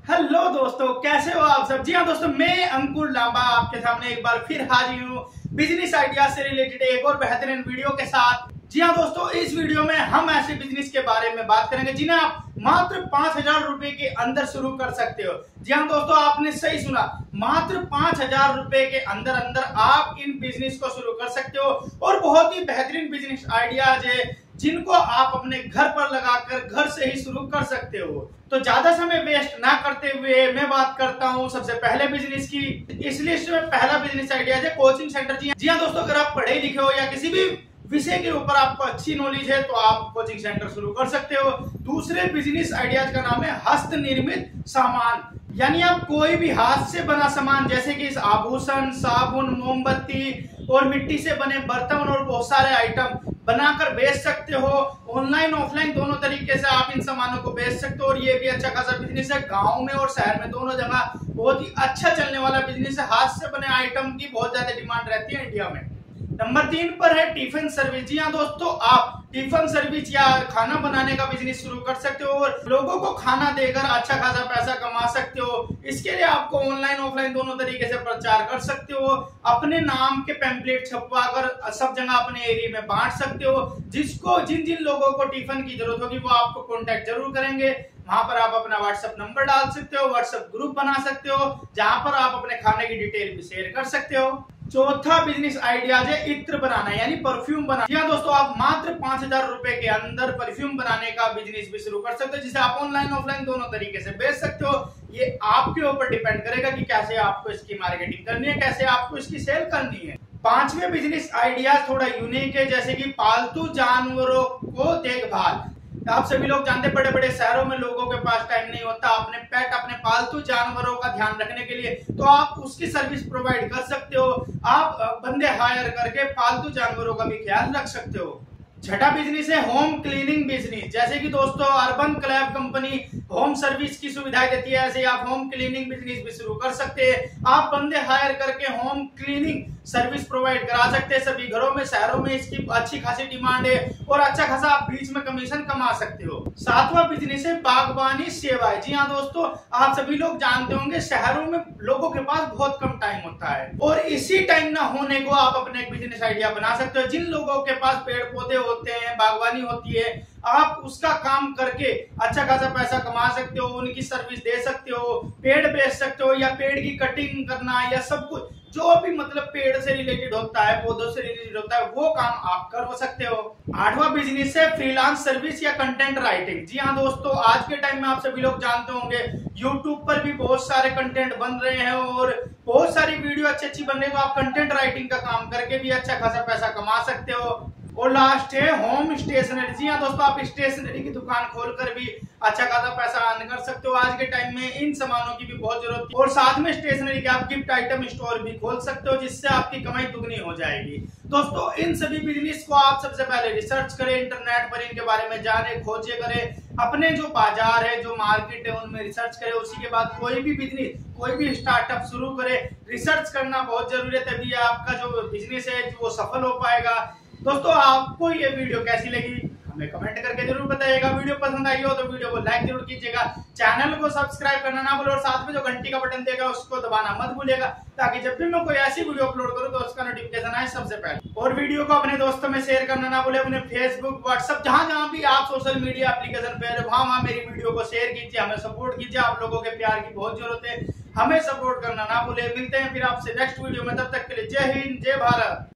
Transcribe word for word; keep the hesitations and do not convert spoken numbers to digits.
Hello दोस्तों, कैसे हो आप सब। जी हाँ दोस्तों, मैं अंकुर लांबा आपके सामने एक बार फिर हाजिर हूँ बिजनेस आइडिया से रिलेटेड एक और बेहतरीन वीडियो के साथ। जी हाँ दोस्तों, इस वीडियो में हम ऐसे बिजनेस के बारे में बात करेंगे जिन्हें आप मात्र पांच हजार रुपए के अंदर शुरू कर सकते हो। जी हाँ दोस्तों, आपने सही सुना, मात्र पांच हजार रुपए के अंदर अंदर आप इन बिजनेस को शुरू कर सकते हो। और बहुत ही बेहतरीन बिजनेस आइडियाज है जिनको आप अपने घर पर लगाकर घर से ही शुरू कर सकते हो। तो ज्यादा समय वेस्ट ना करते हुए मैं बात करता हूँ सबसे पहले बिजनेस की। इस लिस्ट में पहला बिजनेस आइडिया है कोचिंग सेंटर। जी हाँ दोस्तों, अगर आप पढ़े लिखे हो या किसी भी विषय के ऊपर आपको अच्छी नॉलेज है तो आप कोचिंग सेंटर शुरू कर सकते हो। दूसरे बिजनेस आइडियाज का नाम है हस्त निर्मित सामान, यानी आप कोई भी हाथ से बना सामान जैसे कि आभूषण, साबुन, मोमबत्ती और मिट्टी से बने बर्तन और बहुत सारे आइटम बनाकर बेच सकते हो। ऑनलाइन ऑफलाइन दोनों तरीके से आप इन सामानों को बेच सकते हो और ये भी अच्छा खासा बिजनेस है। गांव में और शहर में दोनों जगह बहुत ही अच्छा चलने वाला बिजनेस है। हाथ से बने आइटम की बहुत ज्यादा डिमांड रहती है इंडिया में। नंबर तीन पर है टिफिन सर्विस। जी हाँ दोस्तों, आप टिफिन सर्विस या खाना बनाने का बिजनेस शुरू कर सकते हो और लोगों को खाना देकर अच्छा खासा पैसा कमा सकते हो। इसके लिए आपको ऑनलाइन ऑफलाइन दोनों तरीके से प्रचार कर सकते हो। अपने नाम के पैम्पलेट छपवा कर सब जगह अपने एरिया में बांट सकते हो। जिसको जिन जिन लोगों को टिफिन की जरूरत होगी वो आपको कॉन्टेक्ट जरूर करेंगे। वहां पर आप अपना व्हाट्सएप नंबर डाल सकते हो, व्हाट्सएप ग्रुप बना सकते हो जहां पर आप अपने खाने की डिटेल भी शेयर कर सकते हो। चौथा बिजनेस आइडिया है इत्र बनाना, यानी परफ्यूम बनाना। जी हाँ दोस्तों, आप मात्र पांच हजार रुपए के अंदर परफ्यूम बनाने का बिजनेस भी शुरू कर सकते हो जिसे आप ऑनलाइन ऑफलाइन दोनों तरीके से बेच सकते हो। ये आपके ऊपर डिपेंड करेगा कि कैसे आपको इसकी मार्केटिंग करनी है, कैसे आपको इसकी सेल करनी है। पांचवें बिजनेस आइडिया थोड़ा यूनिक है, जैसे कि पालतू जानवरों को देखभाल। आप सभी लोग जानते हैं बड़े बड़े शहरों में लोगों के पास टाइम नहीं होता अपने पेट अपने पालतू जानवरों का ध्यान रखने के लिए, तो आप उसकी सर्विस प्रोवाइड कर सकते हो। आप बंदे हायर करके पालतू जानवरों का भी ख्याल रख सकते हो। छठा बिजनेस है होम क्लीनिंग बिजनेस। जैसे कि दोस्तों Urban Clap company home service की सुविधाएं देती है, ऐसे आप होम क्लीनिंग बिजनेस भी शुरू कर सकते हैं। आप बंदे हायर करके होम क्लीनिंग सर्विस प्रोवाइड करा सकते हैं सभी घरों में। शहरों में इसकी अच्छी खासी डिमांड है और अच्छा खासा आप बीच में कमीशन कमा सकते हो। सातवां बिजनेस है बागवानी सेवाएं। जी हाँ दोस्तों, आप सभी लोग जानते होंगे शहरों में लोगों के पास बहुत कम टाइम होता है और इसी टाइम ना होने को आप अपने एक बिजनेस आइडिया बना सकते हो। जिन लोगों के पास पेड़ पौधे होते हैं, बागवानी होती है, आप उसका काम करके अच्छा खासा पैसा कमा सकते हो, उनकी सर्विस दे सकते हो, पेड़ बेच सकते हो या पेड़ की कटिंग करना या सब कुछ जो भी मतलब पेड़ से रिलेटेड होता है, पौधों से रिलेटेड होता है, वो काम आप कर सकते हो। आठवां बिजनेस है फ्रीलांस सर्विस या कंटेंट राइटिंग। जी हाँ दोस्तों, आज के टाइम में आप सभी लोग जानते होंगे यूट्यूब पर भी बहुत सारे कंटेंट बन रहे हैं और बहुत सारी वीडियो अच्छी अच्छी बन रही है, तो आप कंटेंट राइटिंग का काम करके भी अच्छा खासा पैसा कमा सकते हो। और लास्ट है होम स्टेशनरी। जी हाँ दोस्तों, आप स्टेशनरी की दुकान खोलकर भी अच्छा खासा पैसा अर्न कर सकते हो। आज के टाइम में इन सामानों की भी बहुत जरूरत है और साथ में स्टेशनरी के आप गिफ्ट आइटम स्टोर भी खोल सकते हो जिससे आपकी कमाई दुगनी हो जाएगी। दोस्तों इन सभी बिजनेस को आप सबसे पहले रिसर्च करें, इंटरनेट पर इनके बारे में जाने खोजे करें, अपने जो बाजार है जो मार्केट है उनमें रिसर्च करें। उसी के बाद कोई भी बिजनेस कोई भी स्टार्टअप शुरू करें। रिसर्च करना बहुत जरूरी है, तभी आपका जो बिजनेस है वो सफल हो पाएगा। दोस्तों आपको ये वीडियो कैसी लगी हमें कमेंट करके जरूर बताइएगा। वीडियो पसंद आई हो तो वीडियो को लाइक जरूर कीजिएगा, चैनल को सब्सक्राइब करना ना भूलें और साथ में जो घंटी का बटन देगा उसको दबाना मत भूलिएगा ताकि जब भी मैं कोई ऐसी वीडियो अपलोड करूं तो उसका नोटिफिकेशन आए सबसे पहले। और वीडियो को अपने दोस्तों में शेयर करना ना भूलें, अपने फेसबुक, व्हाट्सएप, जहां जहां भी आप सोशल मीडिया एप्लीकेशन पे है वहां वहां मेरी वीडियो को शेयर कीजिए, हमें सपोर्ट कीजिए। आप लोगों के प्यार की बहुत जरूरत है, हमें सपोर्ट करना ना भूलें। मिलते हैं फिर आपसे नेक्स्ट वीडियो में, तब तक के लिए जय हिंद, जय भारत।